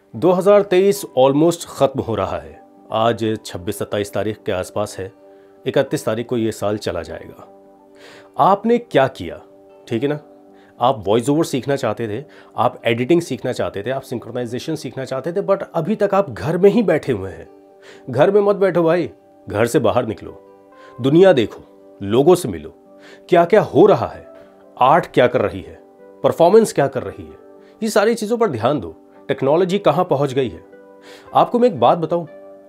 2023 almost ख़त्म हो रहा है। आज 26-27 तारीख के आसपास है। 31 तारीख को ये साल चला जाएगा। आपने क्या किया? ठीक है ना। आप वॉइस ओवर सीखना चाहते थे, आप एडिटिंग सीखना चाहते थे, आप सिंक्रोनाइजेशन सीखना चाहते थे, बट अभी तक आप घर में ही बैठे हुए हैं। घर में मत बैठो भाई, घर से बाहर निकलो, दुनिया देखो, लोगों से मिलो। क्या क्या हो रहा है, आर्ट क्या कर रही है, परफॉर्मेंस क्या कर रही है, ये सारी चीज़ों पर ध्यान दो। टेक्नोलॉजी कहाँ पहुँच गई है। आपको मैं एक बात बताऊं,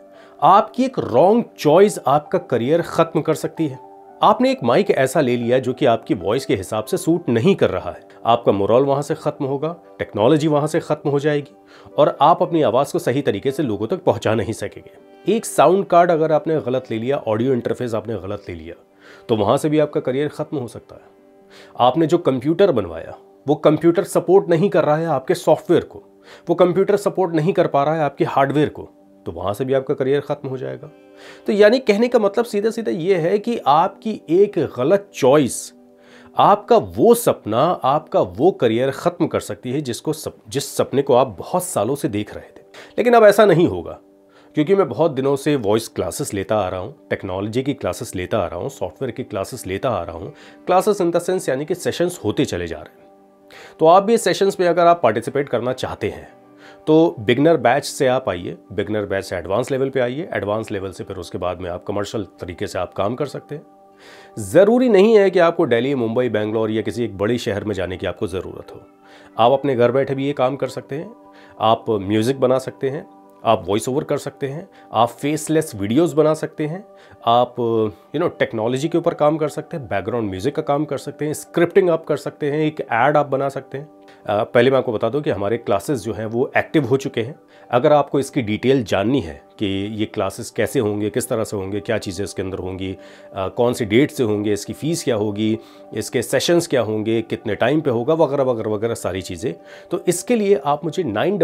आपकी एक रॉन्ग चॉइस आपका करियर खत्म कर सकती है। आपने एक माइक ऐसा ले लिया जो कि आपकी वॉइस के हिसाब से सूट नहीं कर रहा है। आपका मोरल वहां से खत्म होगा, टेक्नोलॉजी वहां से खत्म हो जाएगी और आप अपनी आवाज़ को सही तरीके से लोगों तक पहुंचा नहीं सकेंगे। एक साउंड कार्ड अगर आपने गलत ले लिया, ऑडियो इंटरफेस आपने गलत ले लिया, तो वहां से भी आपका करियर खत्म हो सकता है। आपने जो कंप्यूटर बनवाया वो कंप्यूटर सपोर्ट नहीं कर रहा है आपके सॉफ्टवेयर को, वो कंप्यूटर सपोर्ट नहीं कर पा रहा है आपके हार्डवेयर को, तो वहां से भी आपका करियर खत्म हो जाएगा। तो यानी कहने का मतलब सीधा सीधा ये है कि आपकी एक गलत चॉइस आपका वो सपना, आपका वो करियर खत्म कर सकती है जिस सपने को आप बहुत सालों से देख रहे थे। लेकिन अब ऐसा नहीं होगा, क्योंकि मैं बहुत दिनों से वॉइस क्लासेस लेता आ रहा हूँ, टेक्नोलॉजी की क्लासेस लेता आ रहा हूँ, सॉफ्टवेयर की क्लासेस लेता आ रहा हूँ। क्लासेस इन द सेंस यानी कि सेशंस होते चले जा रहे हैं। तो आप भी इस सेशंस में अगर आप पार्टिसिपेट करना चाहते हैं तो बिगनर बैच से आप आइए, बिगनर बैच से एडवांस लेवल पे आइए, एडवांस लेवल से फिर उसके बाद में आप कमर्शियल तरीके से आप काम कर सकते हैं। ज़रूरी नहीं है कि आपको दिल्ली, मुंबई, बेंगलोर या किसी एक बड़े शहर में जाने की आपको ज़रूरत हो। आप अपने घर बैठे भी ये काम कर सकते हैं। आप म्यूज़िक बना सकते हैं, आप वॉइस ओवर कर सकते हैं, आप फेसलेस वीडियोस बना सकते हैं, आप टेक्नोलॉजी के ऊपर काम कर सकते हैं, बैकग्राउंड म्यूजिक का काम कर सकते हैं, स्क्रिप्टिंग आप कर सकते हैं, एक ऐड आप बना सकते हैं। पहले मैं आपको बता दूं कि हमारे क्लासेस जो हैं वो एक्टिव हो चुके हैं। अगर आपको इसकी डिटेल जाननी है कि ये क्लासेस कैसे होंगे, किस तरह से होंगे, क्या चीज़ें इसके अंदर होंगी, कौन सी डेट से होंगे, इसकी फ़ीस क्या होगी, इसके सेशंस क्या होंगे, कितने टाइम पे होगा, वगैरह वगैरह वगैरह सारी चीज़ें, तो इसके लिए आप मुझे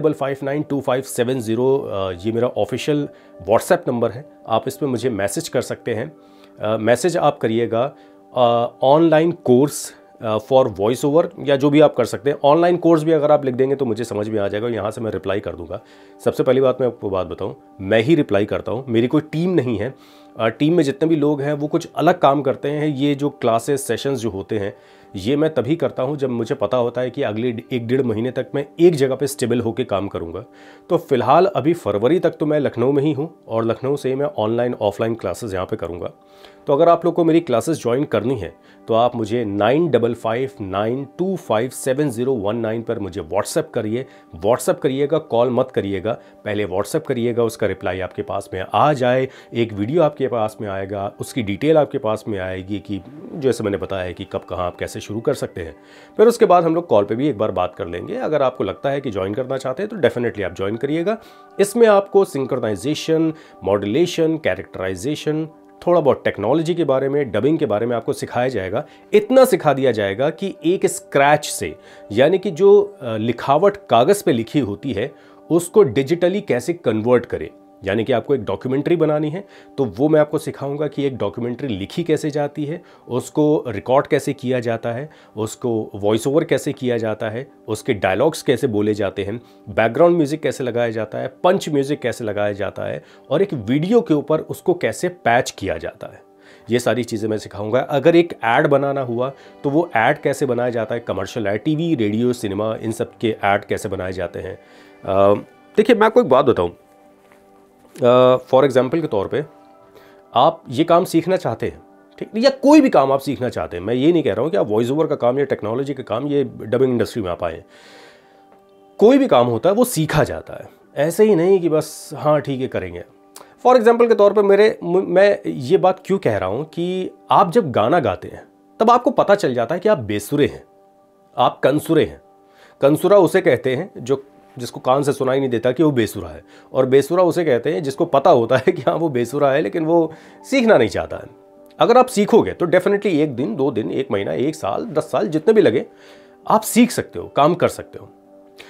95592570 ये मेरा ऑफिशियल व्हाट्सएप नंबर है, आप इस पर मुझे मैसेज कर सकते हैं। मैसेज आप करिएगा online course for voice over या जो भी आप कर सकते हैं। ऑनलाइन कोर्स भी अगर आप लिख देंगे तो मुझे समझ में आ जाएगा, यहाँ से मैं रिप्लाई कर दूंगा। सबसे पहली बात मैं आपको बात बताऊँ, मैं ही रिप्लाई करता हूँ, मेरी कोई टीम नहीं है। टीम में जितने भी लोग हैं वो कुछ अलग काम करते हैं। ये जो क्लासेस सेशंस जो होते हैं ये मैं तभी करता हूँ जब मुझे पता होता है कि अगले 1-1.5 महीने तक मैं एक जगह पे स्टेबल होकर काम करूँगा। तो फिलहाल अभी फरवरी तक तो मैं लखनऊ में ही हूँ और लखनऊ से मैं ऑनलाइन ऑफलाइन क्लासेस यहाँ पे करूँगा। तो अगर आप लोग को मेरी क्लासेस ज्वाइन करनी है तो आप मुझे 9559257019 पर मुझे व्हाट्सएप करिए। व्हाट्सएप करिएगा, कॉल मत करिएगा, पहले व्हाट्सएप करिएगा, उसका रिप्लाई आपके पास में आ जाए, एक वीडियो आपके पास में आएगा, उसकी डिटेल आपके पास में आएगी कि जैसे मैंने बताया कि कब कहाँ आप कैसे शुरू कर सकते हैं। फिर उसके बाद हम लोग कॉल पे भी एक बार बात कर लेंगे। अगर आपको लगता है कि ज्वाइन करना चाहते हैं तो डेफिनेटली आप ज्वाइन करिएगा। इसमें आपको सिंक्रोनाइजेशन, मॉड्यूलेशन, कैरेक्टराइजेशन, थोड़ा बहुत टेक्नोलॉजी के बारे में, डबिंग के बारे में आपको सिखाया जाएगा। इतना सिखा दिया जाएगा कि एक स्क्रैच से, यानी कि जो लिखावट कागज़ पे लिखी होती है उसको डिजिटली कैसे कन्वर्ट करें। यानी कि आपको एक डॉक्यूमेंट्री बनानी है तो वो मैं आपको सिखाऊंगा कि एक डॉक्यूमेंट्री लिखी कैसे जाती है, उसको रिकॉर्ड कैसे किया जाता है, उसको वॉइस ओवर कैसे किया जाता है, उसके डायलॉग्स कैसे बोले जाते हैं, बैकग्राउंड म्यूज़िक कैसे लगाया जाता है, पंच म्यूज़िक कैसे लगाया जाता है और एक वीडियो के ऊपर उसको कैसे पैच किया जाता है। ये सारी चीज़ें मैं सिखाऊंगा। अगर एक ऐड बनाना हुआ तो वो ऐड कैसे बनाया जाता है, commercial ad, TV, radio, cinema, इन सब के ऐड कैसे बनाए जाते हैं। देखिए मैं आपको एक बात बताऊँ, फॉर एग्जाम्पल के तौर पे आप ये काम सीखना चाहते हैं, ठीक, या कोई भी काम आप सीखना चाहते हैं। मैं ये नहीं कह रहा हूँ कि आप वॉइस ओवर का काम या टेक्नोलॉजी का काम ये डबिंग इंडस्ट्री में आप आए। कोई भी काम होता है वो सीखा जाता है, ऐसे ही नहीं कि बस हाँ ठीक है करेंगे। फॉर एग्जाम्पल के तौर पे मैं ये बात क्यों कह रहा हूँ कि आप जब गाना गाते हैं तब आपको पता चल जाता है कि आप बेसुरे हैं, आप कंसुरे हैं। कंसुरा उसे कहते हैं जिसको कान से सुनाई नहीं देता कि वो बेसुरा है, और बेसुरा उसे कहते हैं जिसको पता होता है कि हाँ वो बेसुरा है लेकिन वो सीखना नहीं चाहता है। अगर आप सीखोगे तो डेफिनेटली 1 दिन, 2 दिन, 1 महीना, 1 साल, 10 साल, जितने भी लगे आप सीख सकते हो, काम कर सकते हो।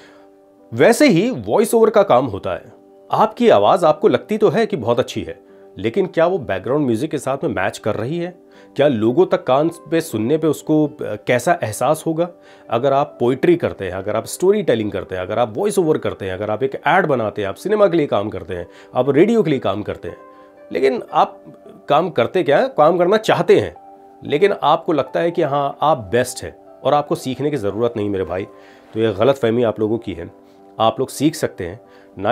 वैसे ही वॉइस ओवर का काम होता है। आपकी आवाज़ आपको लगती तो है कि बहुत अच्छी है, लेकिन क्या वो बैकग्राउंड म्यूजिक के साथ में मैच कर रही है? क्या लोगों तक कान पे सुनने पे उसको कैसा एहसास होगा? अगर आप पोइट्री करते हैं, अगर आप स्टोरी टेलिंग करते हैं, अगर आप वॉइस ओवर करते हैं, अगर आप एक ऐड बनाते हैं, आप सिनेमा के लिए काम करते हैं, आप रेडियो के लिए काम करते हैं, लेकिन आप काम करते क्या है, काम करना चाहते हैं, लेकिन आपको लगता है कि हाँ आप बेस्ट है और आपको सीखने की ज़रूरत नहीं मेरे भाई, तो ये गलत फहमी आप लोगों की है। आप लोग सीख सकते हैं।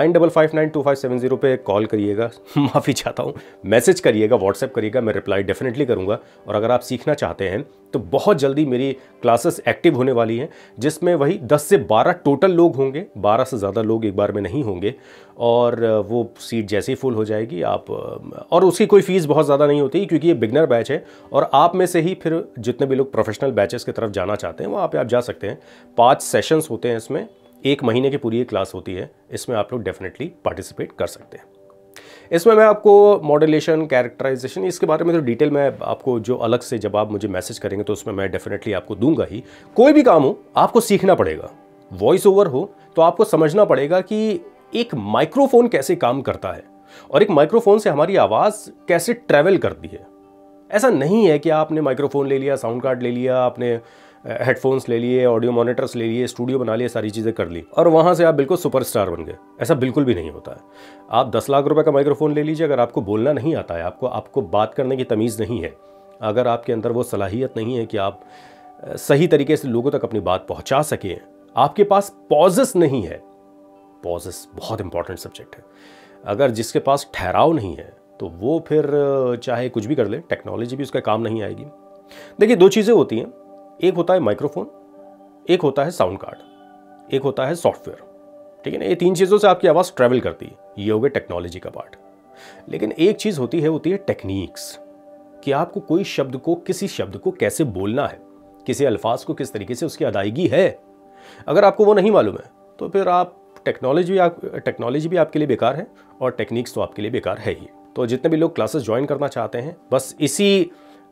95592570 पे कॉल करिएगा, माफ़ी चाहता हूँ, मैसेज करिएगा, व्हाट्सएप करिएगा, मैं रिप्लाई डेफिनेटली करूँगा। और अगर आप सीखना चाहते हैं तो बहुत जल्दी मेरी क्लासेस एक्टिव होने वाली हैं, जिसमें वही 10 से 12 टोटल लोग होंगे, 12 से ज़्यादा लोग एक बार में नहीं होंगे। और वो सीट जैसे ही फुल हो जाएगी आप, और उसकी कोई फ़ीस बहुत ज़्यादा नहीं होती क्योंकि ये बिगनर बैच है। और आप में से ही फिर जितने भी लोग प्रोफेशनल बैचेस की तरफ जाना चाहते हैं वहाँ पर आप जा सकते हैं। 5 सेशंस होते हैं इसमें, 1 महीने की पूरी एक क्लास होती है। इसमें आप लोग डेफिनेटली पार्टिसिपेट कर सकते हैं। इसमें मैं आपको मॉड्यूलेशन, कैरेक्टराइजेशन, इसके बारे में तो डिटेल मैं आपको जो अलग से जब आप मुझे मैसेज करेंगे तो उसमें मैं डेफिनेटली आपको दूंगा ही। कोई भी काम हो आपको सीखना पड़ेगा। वॉइस ओवर हो तो आपको समझना पड़ेगा कि एक माइक्रोफोन कैसे काम करता है और एक माइक्रोफोन से हमारी आवाज़ कैसे ट्रैवल करती है। ऐसा नहीं है कि आपने माइक्रोफोन ले लिया, साउंड कार्ड ले लिया, आपने हेडफोन्स ले लिए, ऑडियो मॉनिटर्स ले लिए, स्टूडियो बना लिए, सारी चीज़ें कर ली और वहाँ से आप बिल्कुल सुपरस्टार बन गए। ऐसा बिल्कुल भी नहीं होता है। आप 10 लाख रुपए का माइक्रोफोन ले लीजिए, अगर आपको बोलना नहीं आता है, आपको बात करने की तमीज़ नहीं है, अगर आपके अंदर वो सलाहियत नहीं है कि आप सही तरीके से लोगों तक अपनी बात पहुँचा सकें, आपके पास पॉजेस नहीं है। पॉजेस बहुत इंपॉर्टेंट सब्जेक्ट है। अगर जिसके पास ठहराव नहीं है तो वो फिर चाहे कुछ भी कर ले, टेक्नोलॉजी भी उसका काम नहीं आएगी। देखिए 2 चीज़ें होती हैं, एक होता है माइक्रोफोन, एक होता है साउंड कार्ड, एक होता है सॉफ्टवेयर। ठीक है ना, ये 3 चीज़ों से आपकी आवाज़ ट्रैवल करती है। ये हो गया टेक्नोलॉजी का पार्ट। लेकिन एक चीज़ होती है टेक्निक्स, कि आपको कोई शब्द को, किसी शब्द को कैसे बोलना है, किसी अल्फाज को किस तरीके से उसकी अदायगी है। अगर आपको वो नहीं मालूम है तो फिर आप टेक्नोलॉजी भी आपके लिए बेकार है और टेक्निक्स तो आपके लिए बेकार है ही। तो जितने भी लोग क्लासेस ज्वाइन करना चाहते हैं, बस इसी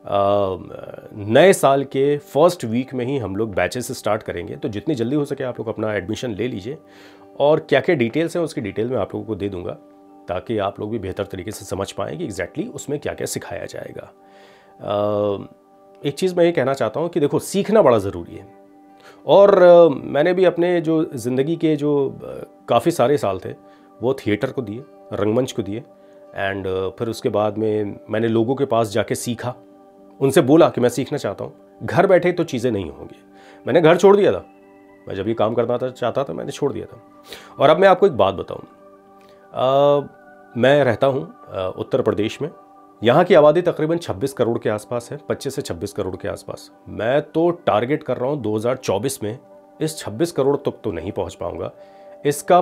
नए साल के फर्स्ट वीक में ही हम लोग बैचेस स्टार्ट करेंगे। तो जितनी जल्दी हो सके आप लोग अपना एडमिशन ले लीजिए और क्या क्या डिटेल्स हैं उसकी डिटेल मैं आप लोगों को दे दूंगा, ताकि आप लोग भी बेहतर तरीके से समझ पाएँ कि एग्जैक्टली उसमें क्या क्या सिखाया जाएगा। एक चीज़ मैं ये कहना चाहता हूँ कि देखो, सीखना बड़ा ज़रूरी है। और मैंने भी अपने जो ज़िंदगी के जो काफ़ी सारे साल थे वो थिएटर को दिए, रंगमंच को दिए। एंड फिर उसके बाद में मैंने लोगों के पास जाके सीखा, उनसे बोला कि मैं सीखना चाहता हूँ। घर बैठे तो चीज़ें नहीं होंगी। मैंने घर छोड़ दिया था, मैं जब ये काम करना चाहता था मैंने छोड़ दिया था। और अब मैं आपको एक बात बताऊँ, मैं रहता हूँ उत्तर प्रदेश में। यहाँ की आबादी तकरीबन 26 करोड़ के आसपास है, 25 से 26 करोड़ के आसपास। मैं तो टारगेट कर रहा हूँ 2024 में इस 26 करोड़ तक तो नहीं पहुँच पाऊँगा। इसका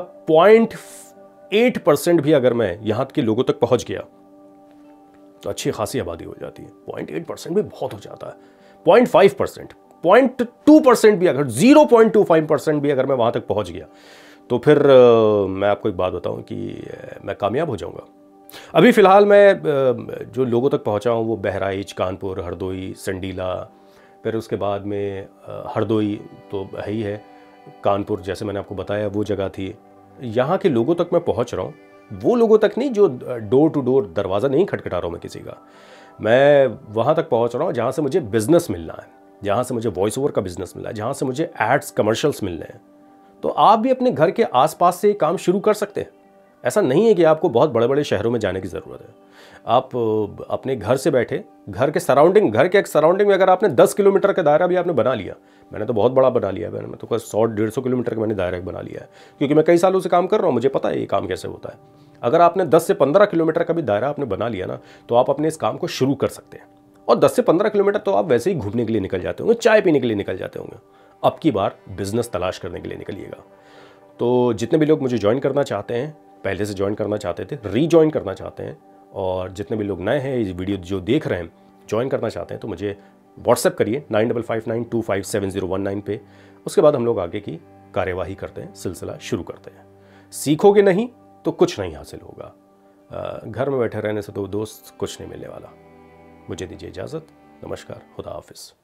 0.8% भी अगर मैं यहाँ के लोगों तक पहुँच गया तो अच्छी खासी आबादी हो जाती है। 0.8% भी बहुत हो जाता है। 0.5%, 0.2% भी, अगर 0.25% भी अगर मैं वहाँ तक पहुँच गया तो फिर मैं आपको एक बात बताऊँ कि मैं कामयाब हो जाऊँगा। अभी फ़िलहाल मैं जो लोगों तक पहुँचा हूँ वो बहराइच, कानपुर, हरदोई, संडीला, फिर उसके बाद में हरदोई तो है ही है, कानपुर जैसे मैंने आपको बताया वो जगह थी। यहाँ के लोगों तक मैं पहुँच रहा हूँ, वो लोगों तक नहीं जो डोर टू डोर, दरवाज़ा नहीं खटखटा रहा हूँ मैं किसी का। मैं वहाँ तक पहुँच रहा हूँ जहाँ से मुझे बिज़नेस मिलना है, जहाँ से मुझे वॉइस ओवर का बिज़नेस मिलना है, जहाँ से मुझे एड्स, कमर्शियल्स मिलने हैं। तो आप भी अपने घर के आसपास से काम शुरू कर सकते हैं। ऐसा नहीं है कि आपको बहुत बड़े बड़े शहरों में जाने की ज़रूरत है। आप अपने घर से बैठे, घर के सराउंडिंग में अगर आपने 10 किलोमीटर का दायरा भी आपने बना लिया, मैंने तो बहुत बड़ा बना लिया है, मैं तो 100-150 किलोमीटर का मैंने दायरा बना लिया है, क्योंकि मैं कई सालों से काम कर रहा हूँ, मुझे पता है ये काम कैसे होता है। अगर आपने 10 से 15 किलोमीटर का भी दायरा आपने बना लिया ना, तो आप अपने इस काम को शुरू कर सकते हैं। और 10 से 15 किलोमीटर तो आप वैसे ही घूमने के लिए निकल जाते होंगे, चाय पीने के लिए निकल जाते होंगे। अब की बार बिजनेस तलाश करने के लिए निकलिएगा। तो जितने भी लोग मुझे ज्वाइन करना चाहते हैं, पहले से ज्वाइन करना चाहते थे, रीज्वाइन करना चाहते हैं, और जितने भी लोग नए हैं इस वीडियो जो देख रहे हैं, ज्वाइन करना चाहते हैं, तो मुझे व्हाट्सएप करिए 9559257019 पे। उसके बाद हम लोग आगे की कार्यवाही करते हैं, सिलसिला शुरू करते हैं। सीखोगे नहीं तो कुछ नहीं हासिल होगा। घर में बैठे रहने से तो दोस्त कुछ नहीं मिलने वाला। मुझे दीजिए इजाज़त। नमस्कार, खुदा हाफिज़।